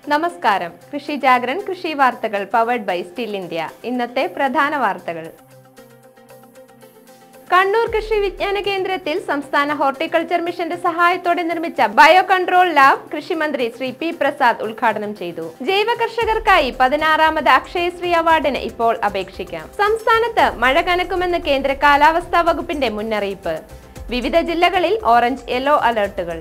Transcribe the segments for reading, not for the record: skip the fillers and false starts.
നമസ്കാരം. കൃഷി ജാഗരൺ കൃഷി വാർത്തകൾ പവർഡ് ബൈ സ്റ്റിൽ ഇന്ത്യ. ഇന്നത്തെ പ്രധാന വാർത്തകൾ. കണ്ണൂർ കൃഷി വിജ്ഞാന കേന്ദ്രത്തിൽ സംസ്ഥാന ഹോർട്ടിക്കൾച്ചർ മിഷന്റെ സഹായത്തോടെ നിർമ്മിച്ച ബയോ കൺട്രോൾ ലാബ് കൃഷിമന്ത്രി ശ്രീ പി പ്രസാദ് ഉദ്ഘാടനം ചെയ്തു. ജൈവ കർഷകർക്കായി 16ാമത് അക്ഷയശ്രീ അവാർഡിന് ഇപ്പോൾ അപേക്ഷിക്കാം. സംസ്ഥാനത്ത് മഴ കനക്കുമെന്ന് കേന്ദ്ര കാലാവസ്ഥാ വകുപ്പിന്റെ മുന്നറിയിപ്പ്. വിവിധ ജില്ലകളിൽ ഓറഞ്ച് യെല്ലോ അലർട്ടുകൾ.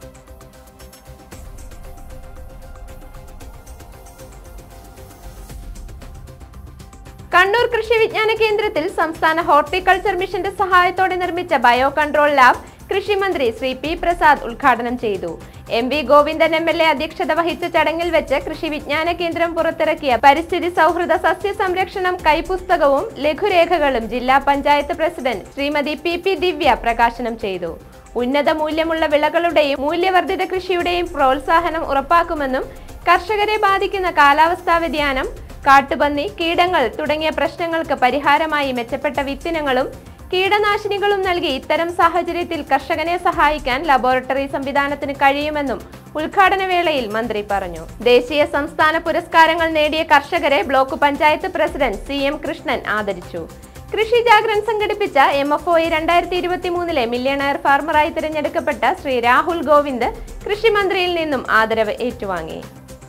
കണ്ണൂർ കൃഷി വിജ്ഞാന കേന്ദ്രത്തിൽ സംസ്ഥാന ഹോർട്ടിക്കൾച്ചർ മിഷന്റെ സഹായത്തോടെ നിർമ്മിച്ച ബയോ കൺട്രോൾ ലാബ് കൃഷിമന്ത്രി ശ്രീ പി പ്രസാദ് ഉദ്ഘാടനം ചെയ്തു. എം.വി. ഗോവിന്ദൻ എം.എൽ.എ. അധ്യക്ഷത വഹിച്ച ചടങ്ങിൽ വെച്ച് കൃഷി വിജ്ഞാന കേന്ദ്രം പുറത്തിറക്കിയ പരിസ്ഥിതി സൗഹൃദ സസ്യ സംരക്ഷണം കൈപ്പുസ്തകവും ലഘുരേഖകളും ജില്ലാ പഞ്ചായത്ത് പ്രസിഡന്റ് ശ്രീമതി പി ദിവ്യ പ്രകാശനം ചെയ്തു. ഉന്നത മൂല്യമുള്ള വിളകളുടെയും മൂല്യവർദ്ധിത കൃഷിയുടെയും പ്രോത്സാഹനം ഉറപ്പാക്കുമെന്നും കർഷകരെ ബാധിക്കുന്ന കാലാവസ്ഥാ വ്യതിയാനം, കാട്ടുപന്നി, കീടങ്ങൾ തുടങ്ങിയ പ്രശ്നങ്ങൾക്ക് പരിഹാരമായി മെച്ചപ്പെട്ട വിത്തിനങ്ങളും കീടനാശിനികളും നൽകി ഇത്തരം സാഹചര്യത്തിൽ കർഷകനെ സഹായിക്കാൻ ലബോറട്ടറി സംവിധാനത്തിന് കഴിയുമെന്നും ഉദ്ഘാടന വേളയിൽ മന്ത്രി പറഞ്ഞു. ദേശീയ സംസ്ഥാന പുരസ്കാരങ്ങൾ നേടിയ കർഷകരെ block panchayat president CM Krishnan ആദരിച്ചു. കൃഷി ജാഗരൺ സംഘടിപ്പിച്ച MFOE 2023 മില്യണയർ ഫാർമറായി തിരഞ്ഞെടുക്കപ്പെട്ട ശ്രീ രാഹുൽ ഗോവിന്ദ് കൃഷിമന്ത്രിയിൽ നിന്നും ആദരവ് ഏറ്റുവാങ്ങി.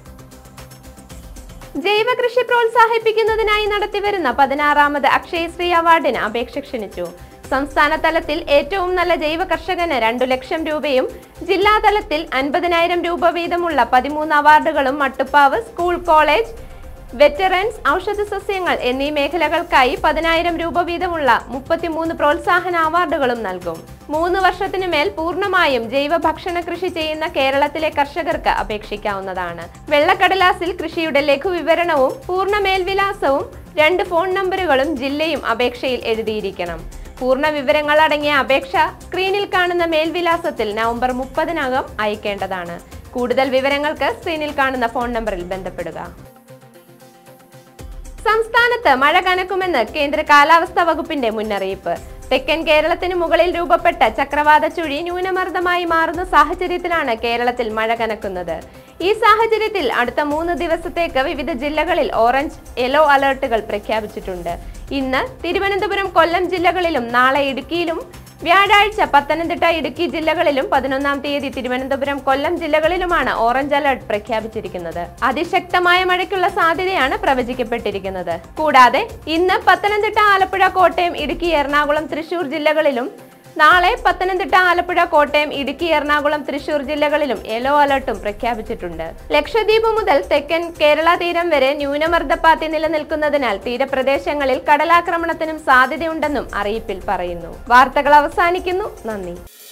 ജൈവ കൃഷി പ്രോത്സാഹിപ്പിക്കുന്നതിനായി നടത്തിവരുന്ന 16ാമത് അക്ഷയശ്രീ അവാർഡിന് അപേക്ഷ ക്ഷണിച്ചു. സംസ്ഥാന തലത്തിൽ ഏറ്റവും നല്ല ജൈവ കർഷകന് 2 ലക്ഷം രൂപയും ജില്ലാതലത്തിൽ 50,000 രൂപ വീതമുള്ള 13 അവാർഡുകളും മട്ടുപ്പാവ്, സ്കൂൾ, കോളേജ്, വെറ്ററൻസ്, ഔഷധ സസ്യങ്ങൾ എന്നീ മേഖലകൾക്കായി 10,000 രൂപ വീതമുള്ള 33 പ്രോത്സാഹന അവാർഡുകളും നൽകും. 3 വർഷത്തിനു മേൽ പൂർണ്ണമായും ജൈവ ഭക്ഷണ കൃഷി ചെയ്യുന്ന കേരളത്തിലെ കർഷകർക്ക് അപേക്ഷിക്കാവുന്നതാണ്. വെള്ളക്കടലാസിൽ കൃഷിയുടെ ലഘുവിവരണവും പൂർണ്ണ മേൽവിലാസവും 2 ഫോൺ നമ്പറുകളും ജില്ലയും അപേക്ഷയിൽ എഴുതിയിരിക്കണം. പൂർണ്ണ വിവരങ്ങൾ അടങ്ങിയ അപേക്ഷ സ്ക്രീനിൽ കാണുന്ന മേൽവിലാസത്തിൽ നവംബർ 30-നകം അയക്കേണ്ടതാണ്. കൂടുതൽ വിവരങ്ങൾക്ക് സ്ക്രീനിൽ കാണുന്ന ഫോൺ നമ്പറിൽ ബന്ധപ്പെടുക. സംസ്ഥാനത്ത് മഴ കനക്കുമെന്ന് കേന്ദ്ര കാലാവസ്ഥാ വകുപ്പിന്റെ മുന്നറിയിപ്പ്. തെക്കൻ കേരളത്തിന് മുകളിൽ രൂപപ്പെട്ട ചക്രവാത ചുഴി ന്യൂനമർദ്ദമായി മാറുന്ന സാഹചര്യത്തിലാണ് കേരളത്തിൽ മഴ കനക്കുന്നത്. ഈ സാഹചര്യത്തിൽ അടുത്ത 3 ദിവസത്തേക്ക് വിവിധ ജില്ലകളിൽ ഓറഞ്ച് യെല്ലോ അലർട്ടുകൾ പ്രഖ്യാപിച്ചിട്ടുണ്ട്. ഇന്ന് തിരുവനന്തപുരം, കൊല്ലം ജില്ലകളിലും നാളെ ഇടുക്കിയിലും വ്യാഴാഴ്ച പത്തനംതിട്ട, ഇടുക്കി ജില്ലകളിലും 11-ാം തീയതി തിരുവനന്തപുരം, കൊല്ലം ജില്ലകളിലുമാണ് ഓറഞ്ച് അലർട്ട് പ്രഖ്യാപിച്ചിരിക്കുന്നത്. അതിശക്തമായ മഴയ്ക്കുള്ള സാധ്യതയാണ് പ്രവചിക്കപ്പെട്ടിരിക്കുന്നത്. കൂടാതെ ഇന്ന് പത്തനംതിട്ട, ആലപ്പുഴ, കോട്ടയം, ഇടുക്കി, എറണാകുളം, തൃശൂർ ജില്ലകളിലും നാളെ പത്തനംതിട്ട, ആലപ്പുഴ, കോട്ടയം, ഇടുക്കി, എറണാകുളം, തൃശൂർ ജില്ലകളിലും യെല്ലോ അലർട്ടും പ്രഖ്യാപിച്ചിട്ടുണ്ട്. ലക്ഷദ്വീപ് മുതൽ തെക്കൻ കേരള തീരം വരെ ന്യൂനമർദ്ദപാത്തി നിലനിൽക്കുന്നതിനാൽ തീരപ്രദേശങ്ങളിൽ കടലാക്രമണത്തിനും സാധ്യതയുണ്ടെന്നും അറിയിപ്പിൽ പറയുന്നു. വാർത്തകൾ അവസാനിക്കുന്നു. നന്ദി.